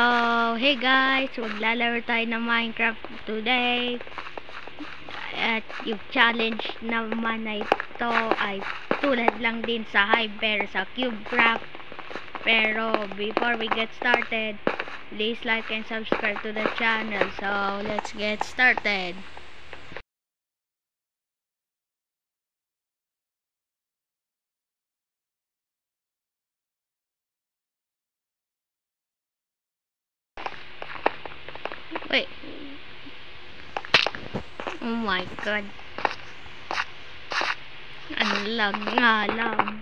Hey guys, maglalaro tayo ng Minecraft today. At yung challenge naman na ito ay tulad lang din sa Hyper sa CubeCraft. Pero before we get started, please like and subscribe to the channel. So let's get started. Wait. Oh my god. Ang lag nga lang.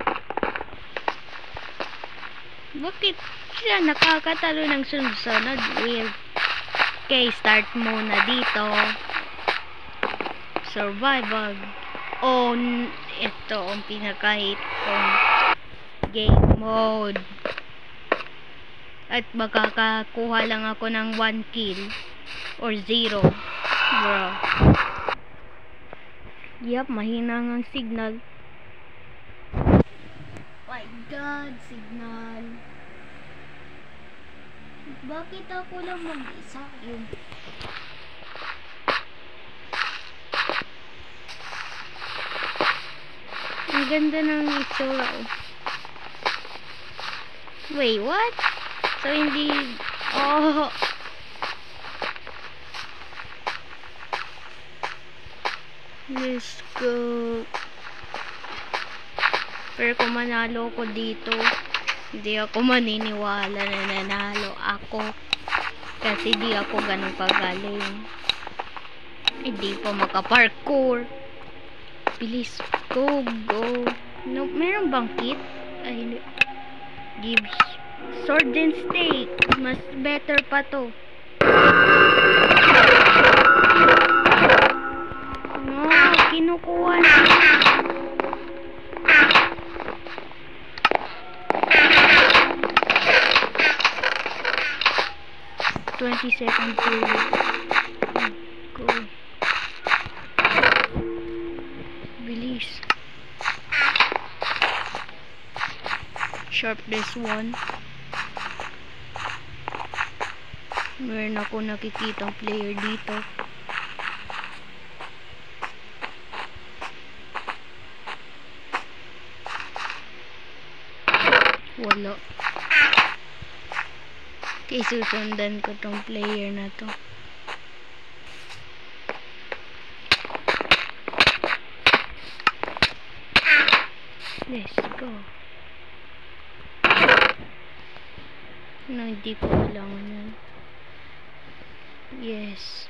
Bakit siya nakakatalo ng sunod-sunod? Weird. Okay, start muna dito. Survival. Ito ang pinaka-hit kong game mode. At makakakuha lang ako ng 1 kill or 0. Bro. Yup, mahina ng signal. My god, signal. Bakit ako lang mag-isa yun? Ang ganda ng itsura, oh. Wait, what? So, hindi... Oh... Let's go. Pero kung manalo ko dito, hindi ako maniniwala na nanalo ako. Kasi di ako ganun kagaling. Hindi pa makaparkour. Bilis. Go, go. No, meron bang kit? Ay, hindi. Gives sword and steak. Mas better pa to. Kinukuha na. Seconds to go. Bilis. Sharpness 1. Meron ako nakikitang player dito. Wala. Okay, susundan ko tong player na to. Let's go. No, hindi ko kailangan yan. Yes.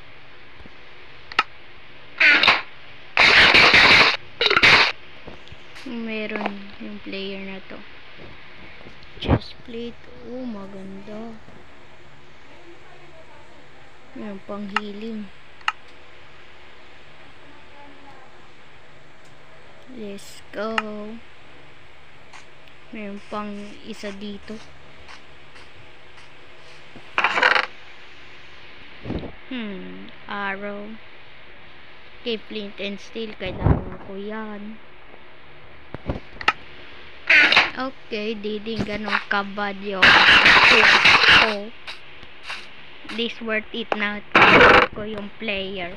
Meron yung player na to. Chest plate. Oh, maganda. Meron pang healing. Let's go. Meron pang isa dito. Arrow. Okay, flint and steel. Kailangan ko yan. Okay, di din ganun kabad yung oh. This worth it na ko yung player.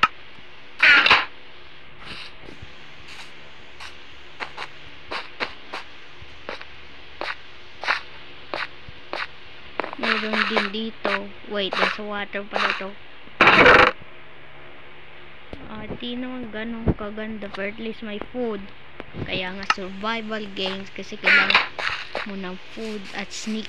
Meron din dito. Wait, nasa water pala to. Di naman ganun kaganda, but at least may food. Kaya nga survival games kasi kailangan mo ng food at sneak.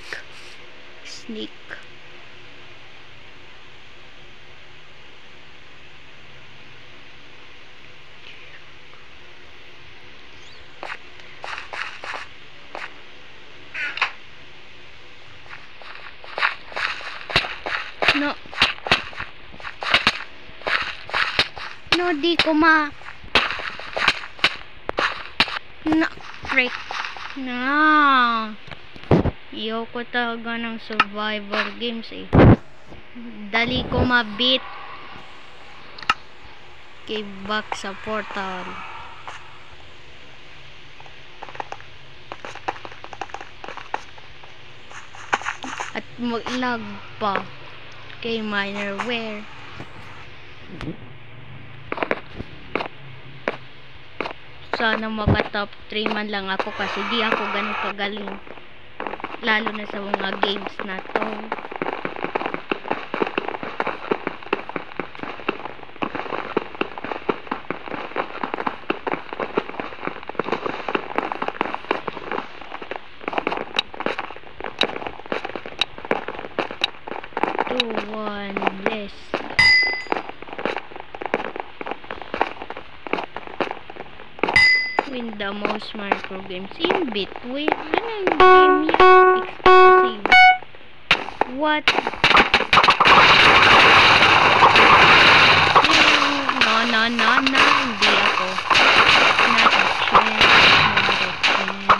No, di ko na, freak na. Ayoko talaga ng survival games eh. Dali ko mabit. Okay, back sa portal. At mag-lag pa. Kay Minerware. Sana maka top 3 man lang ako kasi di ako ganun kagaling. Lalo na sa mga games na to. Let's win the most micro games in between. Anong game yan? Exclusive. What? No. Hindi ako. Not a chance. Not a chance.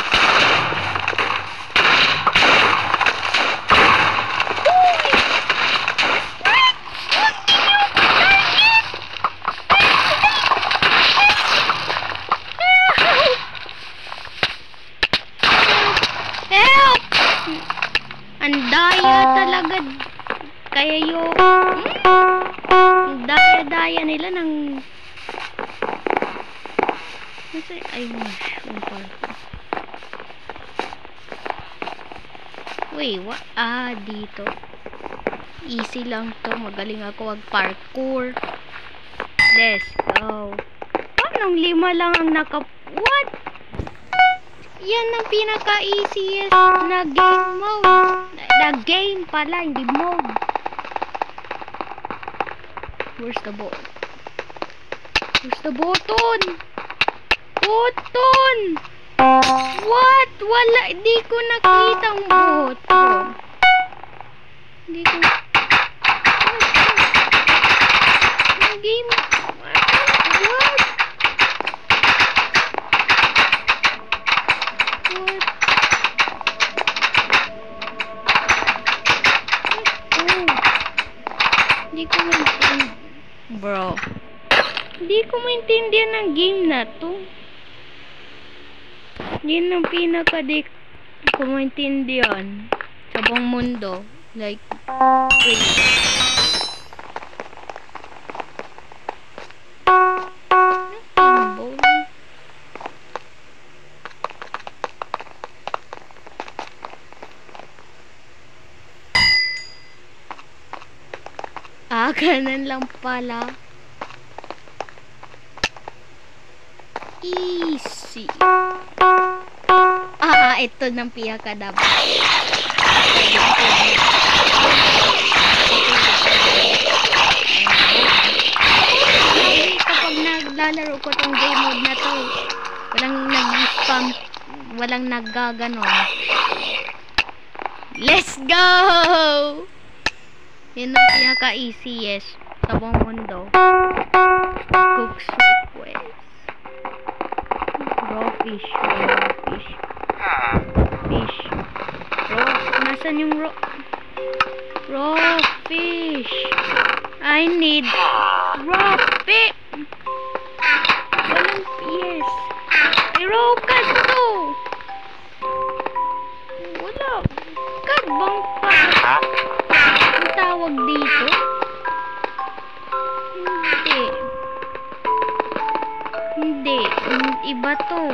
Ang daya talaga. Kaya yung daya nila ng ay wait, what? Dito easy lang to. Magaling ako wag parkour. Let's go. Anong 5 lang ang what? Yan ang pinaka-easiest na game mode. Na game pala, hindi mode. Where's the button? Where's the button? Button! What? Wala. Hindi ko nakita ang button. Hindi ko. Ang game. What? Hindi ko maintindihan. Bro. Hindi ko maintindihan ang game na to. Yan ang pinaka-di ko maintindihan sa buong mundo. Like, wait. Ganun lang pala. Easy. Ito ng pinakadaba. Kapag naglalaro ko tong game mode na to, walang nag-spam, walang naggaganon. Let's go! Yan ang pinaka-easiest sa buong mundo. Cook's request. Raw fish. Fish. Nasaan yung raw fish? I need raw fish. Walang yes. Raw cat to. Wala. Cat bang pa? Ang tawag dito? Hindi. Iba to.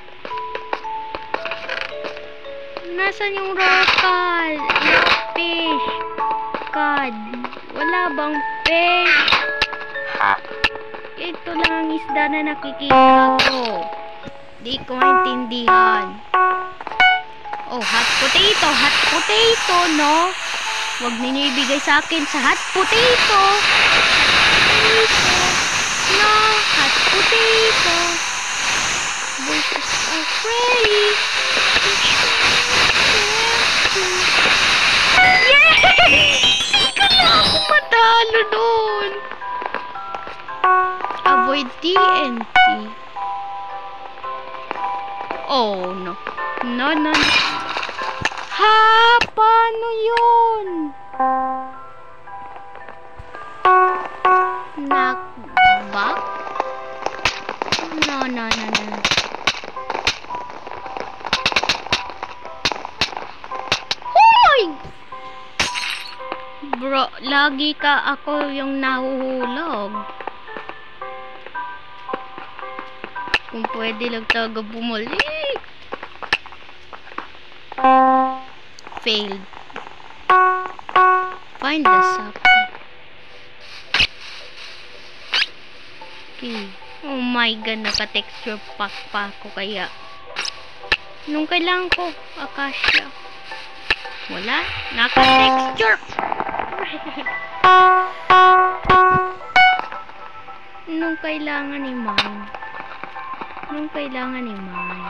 Nasaan yung raw cod? Fish. Cod. Wala bang fish? Ito lang ang isda na nakikita ko. Di ko maintindihan. Oh, hot potato. Hot potato, no? Huwag ninyo ibigay sa akin sa hot potato. No, hot potato. Voices are ready. Yay! Hindi na ako matalo doon. Avoid TNT. Oh, no. No. Ha! Paano yun? Knockback? No. Oh my! lagi ka ako yung nahuhulog. Kung pwede lang talaga bumalik. Failed. Find the socket. Okay. Oh my god, naka-texture pack pa ako kaya. Nung kailangan ko, Akasha. Wala. Naka-texture. Nung kailangan ni mine. Nung kailangan ni mine.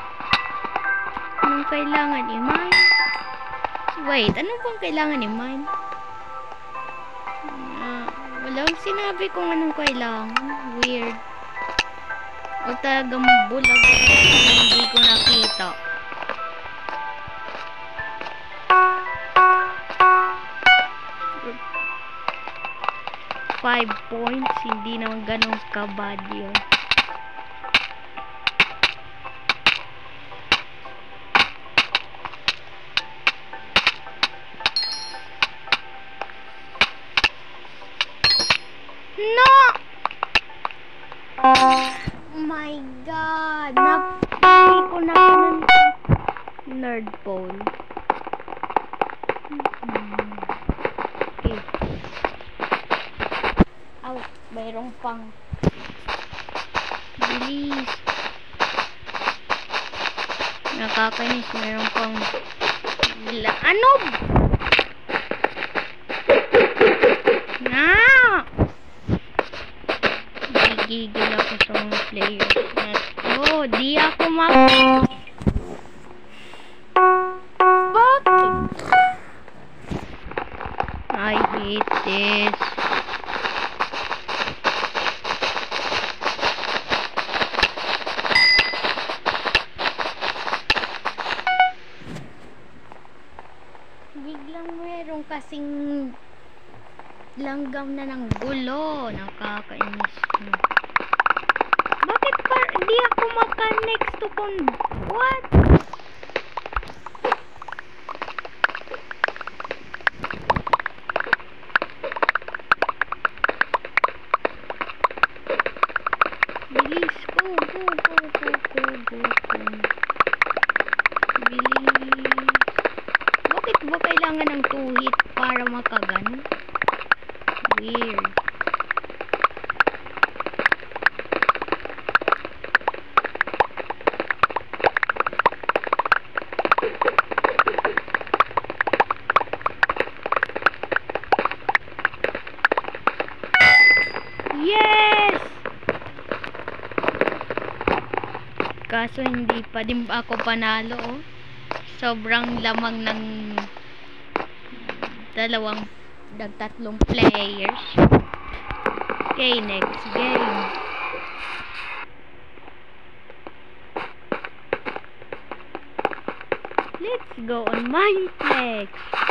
Nung kailangan ni mine. Wait, ano bang kailangan ni mine? Walang sinabi kung anong kailangan. Weird. O talagang bulag. Hindi ko nakita. Five points. Hindi naman ganun kabad yun. No! Oh my god! Napili ko na ng nerd pole. Okay. Aw, mayroong pang. Bilis. Nakakainis, mayroong pang. Ano? Gigil ako sa mga players na to. Di ako Bakit? I hate this. Biglang meron kasing langgam na ng gulo. Nakakainis mo. Bakit di ako maka-next to what? Bilis. Go. Bilis. Bakit ba kailangan ng 2 hit para makagano? Weird. Yes! Kaso hindi pa din ako panalo, oh. Sobrang lamang ng tatlong players. Okay, next game. Let's go on Mineplex.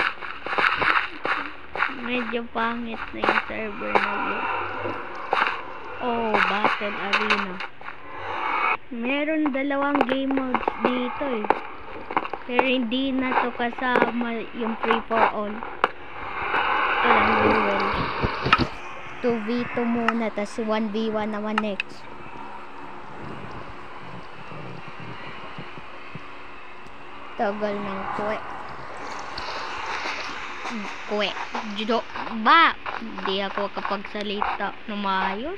Medyo pangit na yung server na yun. Oh, Battle Arena. Meron 2 game modes dito eh. Pero hindi na to kasama yung free for all. Alam duel. 2v2 muna, tas 1v1 naman next. Tagal ng kwe. Judo. Ba? Hindi ako kapagsalita na maayos.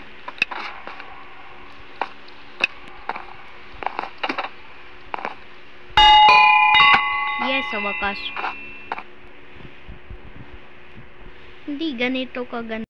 Yes, sa wakas. Hindi ganito kaganda.